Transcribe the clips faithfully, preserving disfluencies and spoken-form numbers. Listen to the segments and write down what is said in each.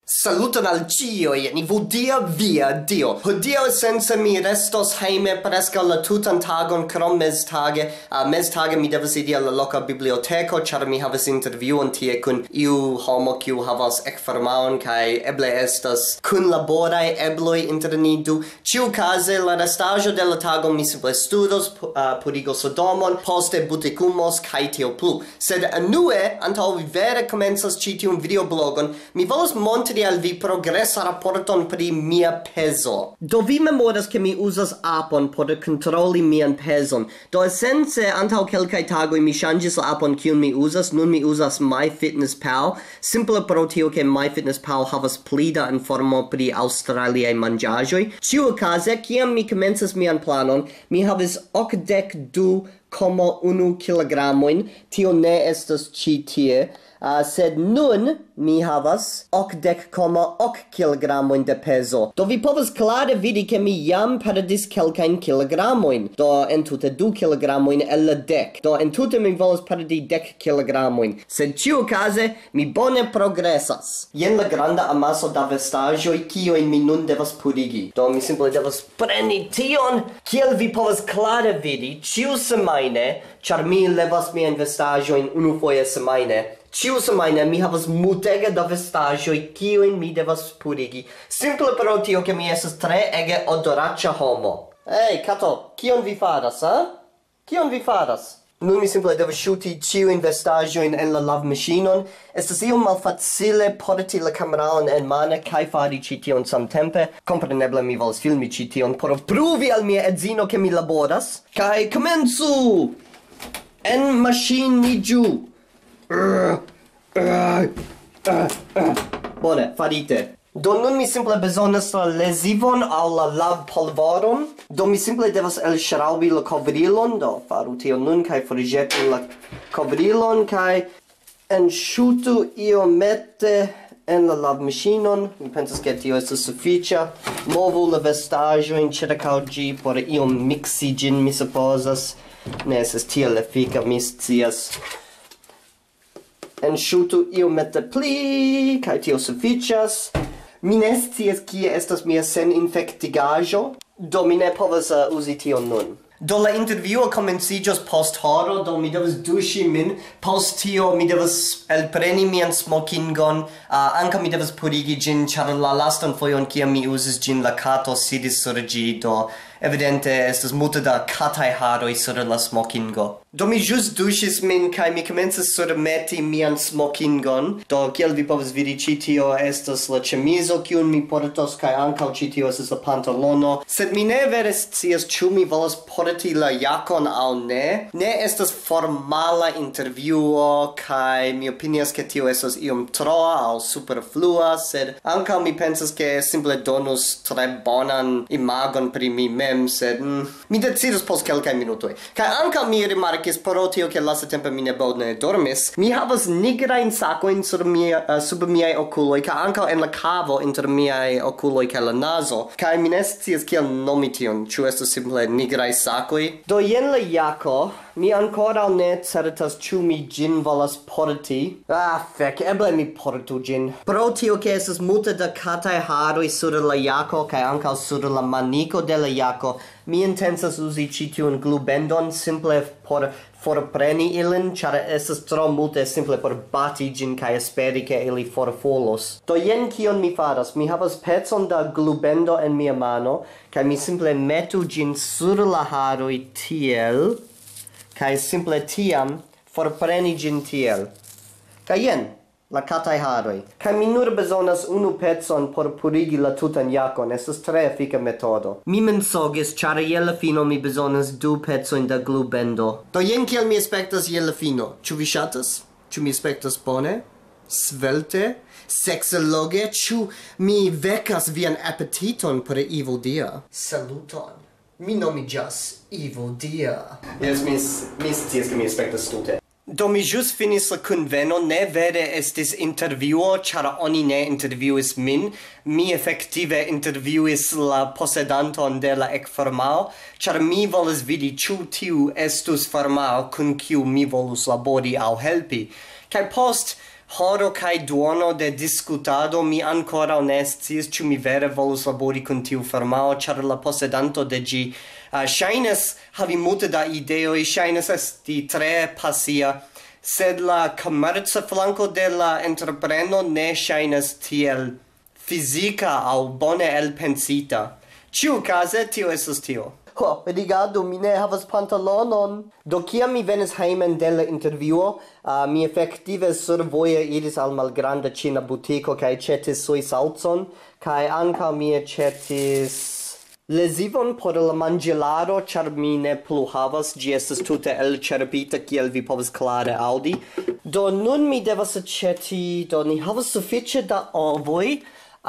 Saluton al cioi, ni vudia via Dio. Hodio senza mi restos heime presca la tutan tagon krom mes tage. Uh, mes tage mi devas idi alla loca biblioteco, char mi havas interviewon tie kun iu homo kiu havas ekfermaon kai eble estas kun laborai ebloi inter ni du. Ciu case la restajo de la tago mi simple studos, uh, purigos domon, poste buticumos kai tio plu. Sed anue, antaŭ vi vere komencas ĉi tiun videoblogon, mi volas montri al vi progressa rapporton pri mia peso. Do vi memoras che mi usas appon por controlli mian peson. Do essence antau kelkai tagoi mi changis la appon kiun mi usas, nun mi usas MyFitnessPal, simple pro tio che MyFitnessPal havas plida informo pri australiae mangiagioi. Ciu case, kiam mi commences mian planon, mi havas okdek du koma unu kilogramoin, tio ne estas ci tie, uh, sed nun mi havas okdek koma ok kilogramoin de peso. Do vi povas klare vidi ke mi jam perdis kelkajn kilogramoin. Do entute du kilogramoin el la dek. Do entute mi volas perdi dek kilogramoin. Sed ĉiukaze mi bone progresas. Jen la granda amaso da vestaĵoj kiujn mi nun devas purigi. Do mi simple devas preni tion. Kiel vi povas klare vidi, ĉiusemajne, ĉar mi levas miajn vestaĵojn unufoje semajne, Ciu semajne mi havas multege da vestaĵoj kiujn mi devas purigi. Simple pro tio ke mi estas tre ege odoraĉa homo. Hey, Kato, kion vi faras, ha? Kion vi faras? Nun mi simple devas ŝuti ĉiujn vestaĵojn en la lavmaŝinon. Estas iom malfacile porti la kameraon enmane kaj fari ĉi tion samtempe. Kompreneble mi volas filmi ĉi tion por pruvi al mia edzino ke mi laboras. Kaj komencu! Enmaŝiniĝu! Bone, farite. Do nun mi simple bezonas la lezivon aŭ la lavpolvoron. Do mi simple devas elŝraŭbi la kovrilon. Do faru tion nun kaj forĵetu la kovrilon kaj enŝutu iomete en la lavmaŝinon. Mi pensas ke tio estas sufiĉa. Movu la vestaĵojn ĉirkaŭ ĝi por iom miksi ĝin, mi supozas. Ne estas tiel efika, mi scias. Enŝutu iomete pli, kaj tio sufiĉas. Mi ne scias kie estas mia seninfektigaĵo, do mi ne povas uh, uzi tion nun. Do la intervjuo komenciĝos post horo, do mi devas duŝi min. Post tio mi devas elpreni mian smokingon, uh, ankaŭ mi devas purigi ĝin, ĉar la lastan fojon kiam mi uzis ĝin, la kato sidis sur ĝi, do evidente estas multe da kataj haroj sur la smokingo. Do mi ĵus duŝis min kaj mi komencas surmeti mian smokingon. Do kiel vi povas vidi, ĉi tio estas la ĉemizo kiun mi portos kaj ankaŭ ĉi tio estas la pantalono. Sed mi ne vere scias ĉu mi volas porti la jakon aŭ ne. Ne estas formala intervjuo kaj mi opinias ke tio estas iom troa aŭ superflua, sed ankaŭ mi pensas ke simple donus tre bonan imagon pri mi mem, sed mm, mi decidos post kelkaj minutoj. Kaj ankaŭ mi rimarkis pro tio ke lastatempe mi ne bone dormis. Mi havas nigrajn sakojn sur mia uh, sub miaj okuloj kaj ankaŭ en la kavo inter miaj okuloj kaj la nazo. Kaj mi ne scias kiel nomi tion, ĉu estas simple nigraj sakoj. Do jen la jako. Mi ankoraŭ ne certas ĉu mi ĝin volas porti. Ah, fek, eble mi portu ĝin. Pro tio ke estas multe da kataj haroj sur la jako kaj ankaŭ sur la maniko de la jako, mi intencas uzi ĉi tiun glubendon simple por forpreni ilin, ĉar estas tro multe simple por bati ĝin kaj esperi ke ili forfolos. Do jen kion mi faras. Mi havas pecon da glubendo en mia mano kaj mi simple metu ĝin sur la haroj tiel. Kai simple tiam forpreni ĝin tiel. Kaj jen, la kataj haroj. Kaj mi nur bezonas unu pecon por purigi la tutan jakon. Estas tre efika metodo. Mi mensogis, ĉar je la fino mi bezonas du pecojn da glubendo. Do jen kiel mi aspektas je la fino. Ĉu vi ŝatas? Ĉu mi aspektas bone? Svelte? Sexologe? Ĉu mi vekas vian apetiton por Evil Dia? Saluton. Mi nomiĝas Evil Dia. Yes, mi mi scias ke mi aspektas stulte. Do mi ĵus finis la kunveno, ne vere estis intervjuo, ĉar oni ne intervjuis min. Mi efektive intervjuis la posedanton de la ekfarmao, ĉar mi volas vidi ĉu tiu estus farmao kun kiu mi volus labori aŭ helpi. Kaj post horo kai duono de discutado mi ancora onestis ciu mi vere volus labori con tiu firmao, char la posedanto de gi uh, shainas havi multe da ideoi, shainas esti tre passia, sed la commerza flanco de la entrepreno ne shainas tiel fisica au bone elpensita. Ciu case tio esas tio. Oh, rigardu, mi ne havas pantalonon. Do, kiam mi venis heimen de la intervjuo, uh, mi effektive survoje iris al malgranda cina butico kai cetis sui salzon, kai anca mi cetis lesivon por la mangelaro, char mi ne plu havas, gi estas tute elcerpita, kiel vi povas clare audi. Do, nun mi devas aceti, do, ni havas suffice da ovoi,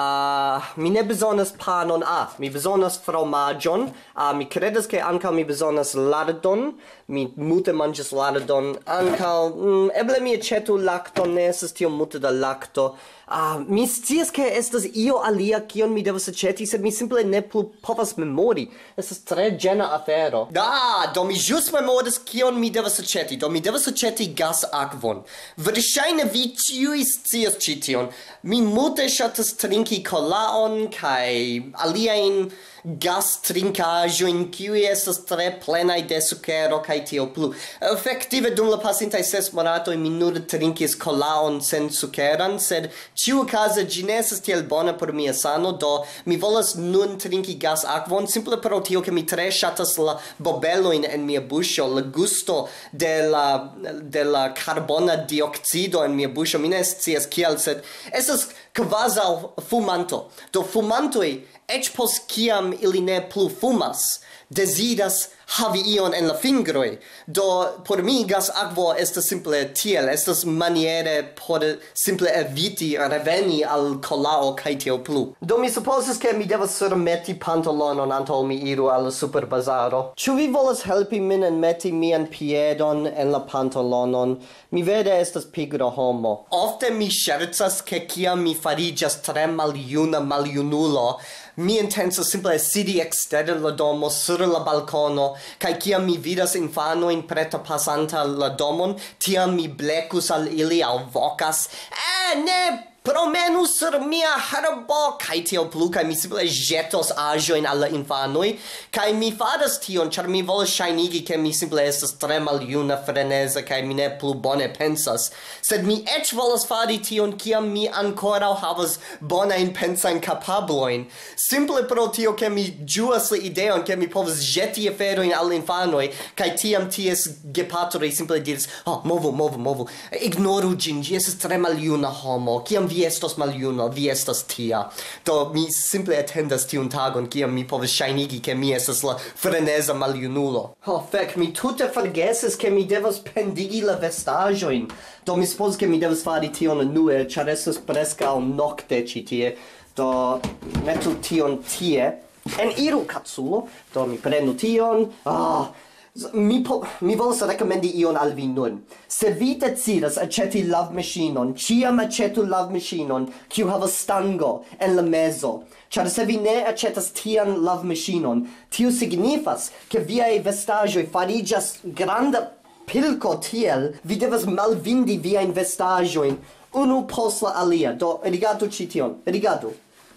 Uh, mi ne bezonas panon, ah, mi bezonas fromagion, uh, mi credas che anca mi bezonas lardon, mi multe manges lardon, anca, mm, eble mi acetu lacton, ne esas tio multe da lacto, uh, mi scias che estas io alia kion mi devas aceti, sed mi simple ne plu povas memori, estas tre gena afero. Da, do mi jus memoras kion mi devas aceti, do mi devas aceti gas akvon. Verŝajne vi ciui scias ci tion, mi multe ŝatas trinki colaon kai aliaen gas trinkaĵojn kiuj estas tre plenaj de sukero kaj tio plu. Efektive dum la pasintaj ses monatoj mi nur trinkis colaon sen sukeran, sed ĉiuokaze ĝi ne estas tiel bona por mia sano, do mi volas nun trinki gas akvon simple pro tio ke mi tre ŝatas la bobelojn en mia buŝo, la gusto de la de la carbona dioksido en mia buŝo. Mi ne scias kial, sed estas kvazaŭ fumanto. Do fumantoj ec pos kiam ili ne plu fumas, desiras havi ion en la fingroi. Do, por mi, gas akvo estas simple tiel, estas maniere por simple eviti reveni al colao kai tio plu. Do, mi supposas ke mi devas surmeti pantalonon antol mi iru al superbazaro. Ĉu vi volas helpi min en meti mian piedon en la pantalonon? Mi vere estas pigra homo. Ofte mi scherzas ke kiam mi fariĝas tre maljuna maljunulo, mi intensas simple sidi exter la domo sur la balcono, kai kiam mi vidas infanoin preta passanta la domon, tiam mi blekus al ili au vocas, eh, ne, promenu sur mia herbo, kai tio plu, kai mi simple jetos aĵojn al la infanoj, kai mi faras tion, ĉar mi volas ŝajnigi ke mi simple estas tre maljuna, freneza, kai mi ne plu bone pensas. Sed mi eĉ volas fari tion, kiam mi ankoraŭ havas bonajn pensajn kapablojn. Simple pro tio, ke mi ĝuas la ideon, ke mi povas ĵeti aferojn al infanoj, kai tiam ties gepatroj simple diris, oh, movu, movu, movu, ignoru ĝin, ĝi estas tre maljuna homo, kiam vi estos maljuno, vi estas tia. Do mi simple attendas tiun tagon, kiam mi povas ŝajnigi ke mi estas la freneza maljunulo. Oh, fek, mi tute forgesis ke mi devas pendigi la vestaĵojn. Do mi supozas ke mi devas fari tion unue, ĉar estas preskaŭ nokte ĉi tie. Do metu tion tie. Eniru, kaculo. Do mi prenu tion. Ah, Mi, po mi volas rekomendi ion al vi nun. Se vi decidas aceti lavmaŝinon, ĉiam acetu lavmaŝinon, kiu havas stango en la mezo. Ĉar se vi ne acetas tian lavmaŝinon, tio signifas, ke viaj vestaĵoj fariĝas granda pilko tiel, vi devas malvindi viajn vestaĵojn unu post la alia. Do, rigardu ĉi tion, rigardu.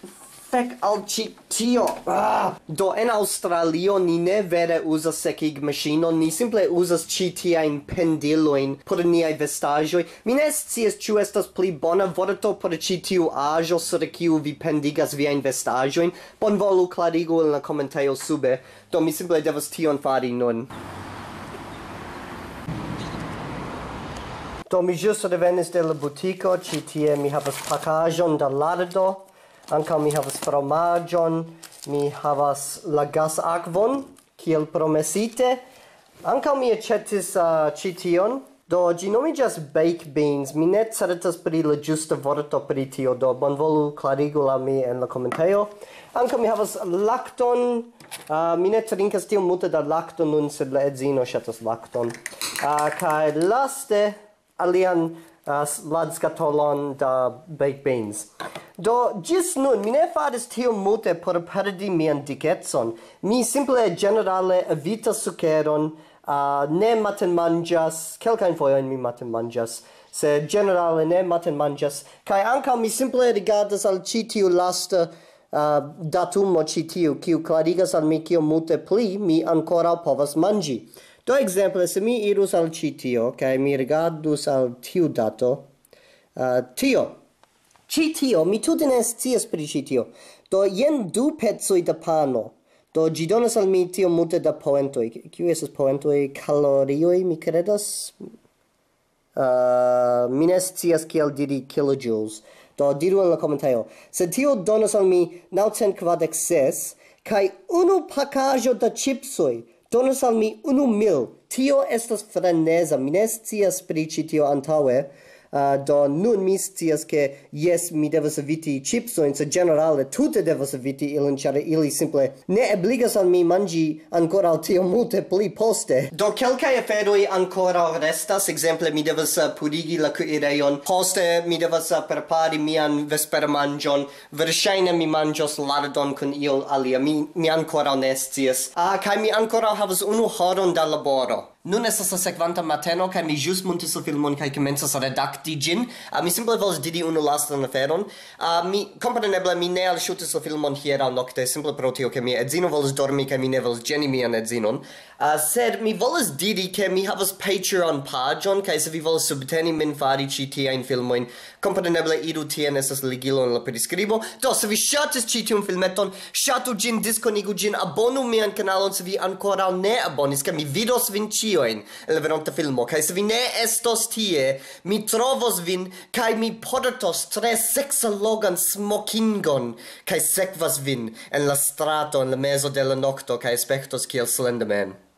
Fek al ĉi tio. Ah! Do en Aŭstralio ni ne vere uzas sekigmaŝinon, ni simple uzas ĉi tiajn pendilojn por niaj vestaĵoj. Mi ne scias ĉu estas pli bona vorto por ĉi tiu aĵo sur kiu vi pendigas viajn vestaĵojn. Bonvolu klarigu en la komentejo sube. Do mi simple devas tion fari nun. Do mi ĵus revenis de la butiko, ĉi tie mi havas pakaĵon da lardo. Ankaŭ mi havas fromaĝon, mi havas la gasakvon, kiel promesite. Ankaŭ mi aĉetis uh, ĉi tion. Do ĝi nomiĝas baked beans. Mi ne certas pri la ĝusta vorto pri tio, do bonvolu klarigu al mi en la komentejo. Ankaŭ mi havas lakton. Uh, mi ne trinkas tiom multe da lakto nun, sed la edzino ŝatas lakton. Uh, kaj laste alian Uh, ladskatolon da baked beans. Do, gis nun, mi ne faris tiom multe por perdi mian dikecon. Mi simple generale evitas sukeron, uh, ne matenmanĝas, kelkajn fojojn mi matenmanĝas. se generale ne maten mangias, kai anca mi simple rigardas al citiu lasta uh, datumo citiu, kiu clarigas al mi kio multe pli mi ancora povas mangi. Do exemple, se mi irus al citio, kai mi rigardus al tiu dato, uh, tio, citio, mi tute ne scias pri citio, do jen du pezoi da pano, do gi donas al mi tio multe da poentoi. Kiu esas poentoi? Calorioi, mi credas? Uh, mi ne scias kiel diri kilojoules. Do diru en la commentaio. Se tio donas al mi naucent kvardek ses, kai unu pakajo da chipsoi donas al mi unu mil. Tio estas freneza. Mi ne scias pri ci tio antaŭe. Uh, do nun mi scias ke yes mi devas eviti chipsoin, se generale tute devas eviti ilin, ĉar ili simple ne ebligas al mi manĝi ankoraŭ tiom multe pli poste. Do kelkaj aferoj ankoraŭ restas, ekzemple mi devas uh, purigi la kuirejon, poste mi devas uh, prepari mian vespermanĝon, verŝajne mi manĝos lardon kun io alia, mi, mi ankoraŭ ne scias. Ah, kaj mi ankoraŭ havas unu horon da laboro. Nun estas la sekvanta mateno kaj mi ĵus muntis la filmon kaj komencas redakti ĝin. Uh, mi simple volas diri unu lastan aferon. Uh, mi kompreneble mi ne alŝutis la filmon hieraŭ nokte simple pro tio ke mia edzino volas dormi kaj mi ne volas ĝeni mian edzinon. Uh, sed mi volas diri ke mi havas Patreon paĝon kaj se vi volas subteni min fari ĉi tiajn filmojn, kompreneble iru tien, estas ligilo en la priskribo. Do se vi ŝatis ĉi tiun filmeton, ŝatu ĝin, diskonigu ĝin, abonu mian kanalon se vi ankoraŭ ne abonis, kaj mi vidos vin ĉiujn en la venonta filmo. Kaj se vi ne estos tie, mi trovos vin kaj mi portos tre seksallogan smokingon kaj sekvas vin en la strato en la mezo de la nokto kaj aspektos kiel Slender Man.